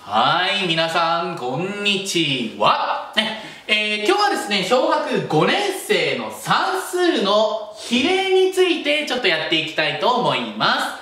はい、皆さん、こんにちは。今日はですね、小学5年生の算数の比例についてちょっとやっていきたいと思います。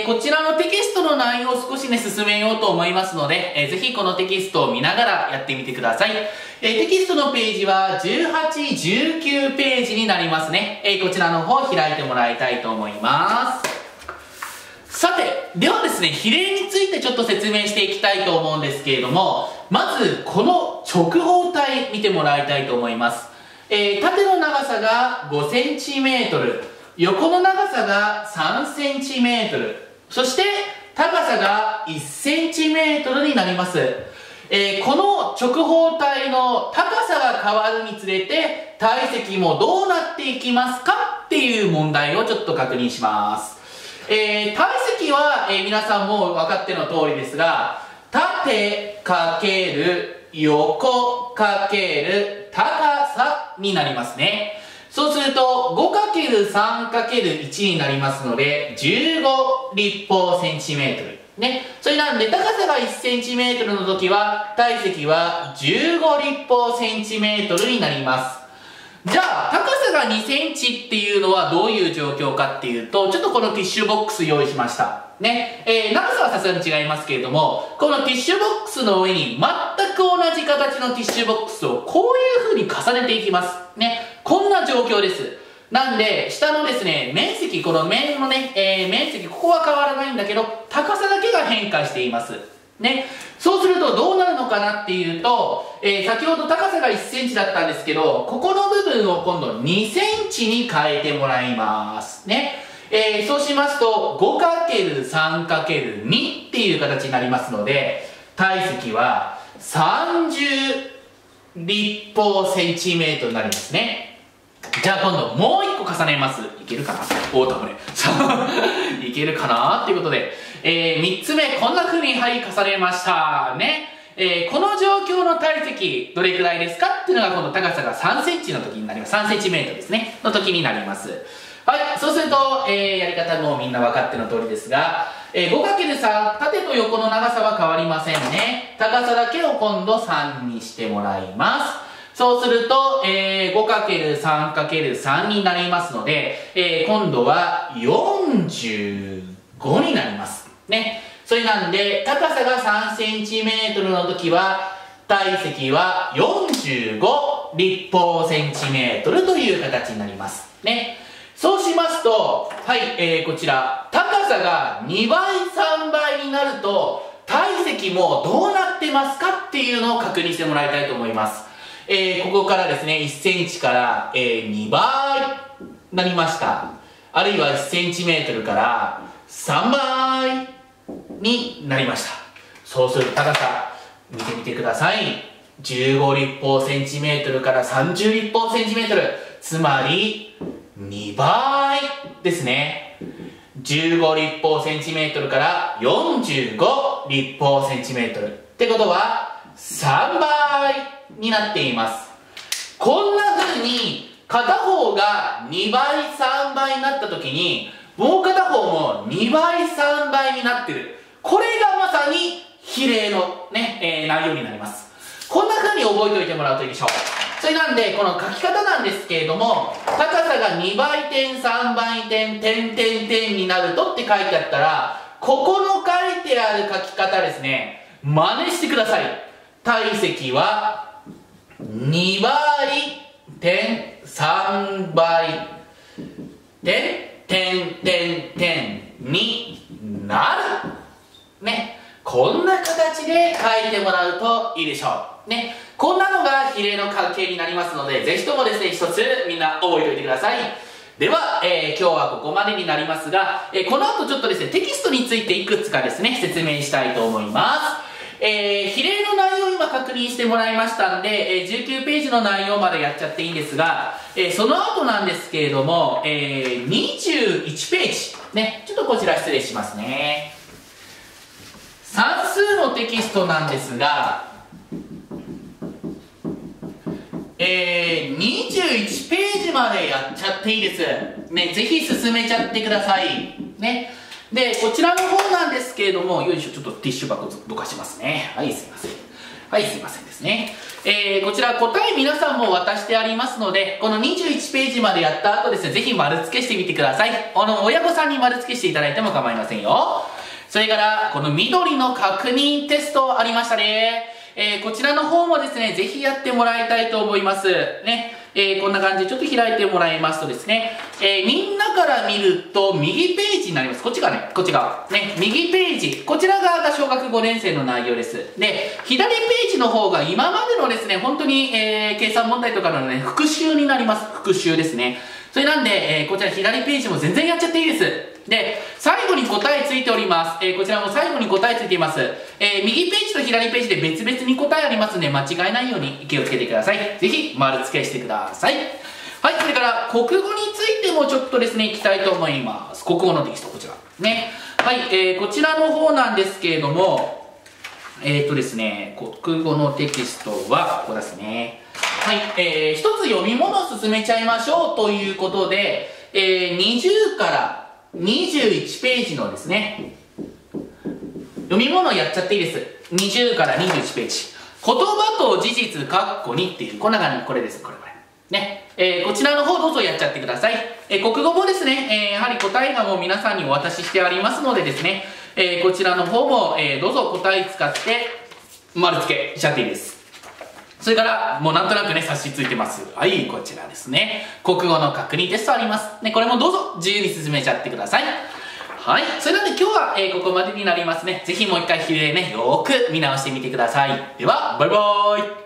こちらのテキストの内容を少しね、進めようと思いますので、ぜひこのテキストを見ながらやってみてください。テキストのページは18、19ページになりますね。こちらの方を開いてもらいたいと思います。さて、ではですね、比例についてちょっと説明していきたいと思うんですけれども、まずこの直方体見てもらいたいと思います。縦の長さが 5cm、横の長さが 3cm、そして高さが 1cm になります。この直方体の高さが変わるにつれて体積もどうなっていきますかっていう問題をちょっと確認します。体積は、皆さんも分かっての通りですが、縦かける横かける高さになりますね。そうすると 5×3×1 になりますので15立方センチメートルね。それなんで高さが 1cm の時は体積は15立方センチメートルになります。じゃあ高さが2センチっていうのはどういう状況かっていうと、ちょっとこのティッシュボックス用意しましたね。長さはさすがに違いますけれども、このティッシュボックスの上に全く同じ形のティッシュボックスをこういう風に重ねていきますね。こんな状況です。なんで下のですね面積、この面のね、面積ここは変わらないんだけど高さだけが変化していますね。そうするとどうなるのかなっていうと、先ほど高さが 1cm だったんですけど、ここの部分を今度 2cm に変えてもらいますね。そうしますと 5×3×2 っていう形になりますので、体積は30立方センチメートルになりますね。じゃあ今度もう1個重ねます。いけるかな、おーっとこれいけるかなっていうことで、3つ目こんな風に重ねましたね。この状況の体積どれくらいですかっていうのがこの高さが 3cm の時になります。3cm ですねの時になります。はい、そうすると、やり方もみんな分かっての通りですが、5×3 縦と横の長さは変わりませんね。高さだけを今度3にしてもらいます。そうすると、5×3×3 になりますので、今度は45になりますね。それなんで高さが 3cm の時は体積は45立方センチメートルという形になりますね。そうしますと、はい、こちら高さが2倍3倍になると体積もどうなってますかっていうのを確認してもらいたいと思います。ここからですね 1cm から、2倍なりました。あるいは 1cm から3倍になりました。そうすると高さ見てみてください。15立方センチメートルから30立方センチメートル、つまり2倍ですね。15立方センチメートルから45立方センチメートルってことは3倍になっています。こんな風に片方が2倍3倍になった時にもう片方も2倍3倍になってる。これがまさに比例のね、内容になります。こんな風に覚えておいてもらうといいでしょう。それなんでこの書き方なんですけれども、高さが2倍点3倍点点点点になるとって書いてあったら、ここの書いてある書き方ですね、真似してください。体積は2倍点3倍点点点点になるね。こんな形で書いてもらうといいでしょうね。こんなのが比例の関係になりますので、ぜひともですね一つみんな覚えておいてください。では、今日はここまでになりますが、この後ちょっとですねテキストについていくつかですね説明したいと思います。比例の内容を今確認してもらいましたんで、19ページの内容までやっちゃっていいんですが、その後なんですけれども、21ページね、ちょっとこちら失礼しますね。算数のテキストなんですが、21ページまでやっちゃっていいですね。ぜひ進めちゃってくださいね。 で、こちらの方なんですけれども、よいしょ、ちょっとティッシュ箱どかしますね。はい、すいません。はい、すいませんですね。こちら答え皆さんも渡してありますので、この21ページまでやった後ですね、ぜひ丸付けしてみてください。親御さんに丸付けしていただいても構いませんよ。それから、この緑の確認テストありましたね。こちらの方もですね、ぜひやってもらいたいと思います。ね。こんな感じでちょっと開いてもらいますとですね、みんなから見ると右ページになります。こっち側ね、こっち側。ね、右ページ。こちら側が小学5年生の内容です。で、左ページの方が今までのですね、本当に、計算問題とかのね、復習になります。復習ですね。それなんで、こちら左ページも全然やっちゃっていいです。で、最後に答えついております。こちらも最後に答えついています。右ページと左ページで別々に答えありますので、間違えないように気をつけてください。ぜひ、丸付けしてください。はい、それから、国語についてもちょっとですね、いきたいと思います。国語のテキスト、こちら。ね。はい、こちらの方なんですけれども、ですね、国語のテキストは、ここですね。はい、一つ読み物を進めちゃいましょうということで、20から21ページのですね、読み物をやっちゃっていいです。20から21ページ。言葉と事実、括弧にっていう、こんな感じ、これです、これ。ね。こちらの方どうぞやっちゃってください。国語もですね、やはり答えがもう皆さんにお渡ししてありますのでですね、こちらの方も、どうぞ答え使って丸付けしちゃっていいです。それから、もうなんとなくね、冊子ついてます。はい、こちらですね。国語の確認テストあります。ね、これもどうぞ自由に進めちゃってください。はい。それなので今日は、ここまでになりますね。ぜひもう一回ね、よーく見直してみてください。では、バイバーイ。